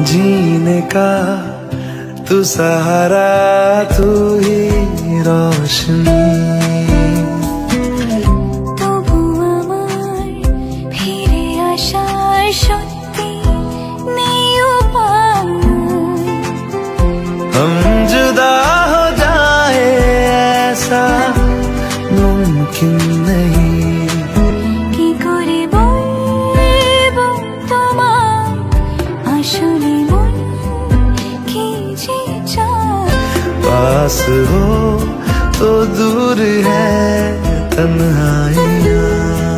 जीने का तू सहारा, तू ही रोशनी। তবু আমার ফিরে আসার সত্যি নেই উপায়। हम जुदा हो जाए ऐसा मुमकिन नहीं। কি করে বলবো তোমায় আসলে মন কি যে চায়। पास हो तो दूर है तन्हाइयाँ।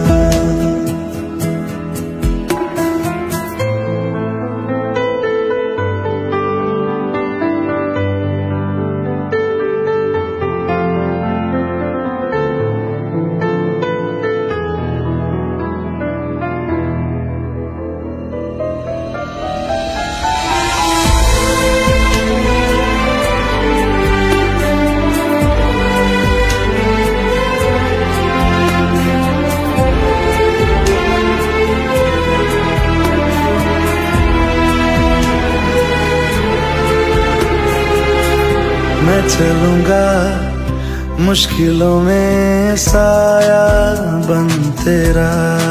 मैं चलूंगा मुश्किलों में साया बन तेरा।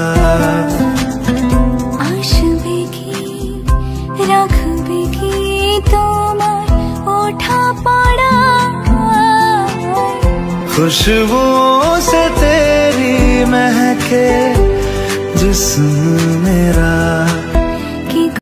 আসবে কি রাখবে কি তোমার ওঠা পড়া। खुशबुओं से तेरी महके जिस्म मेरा।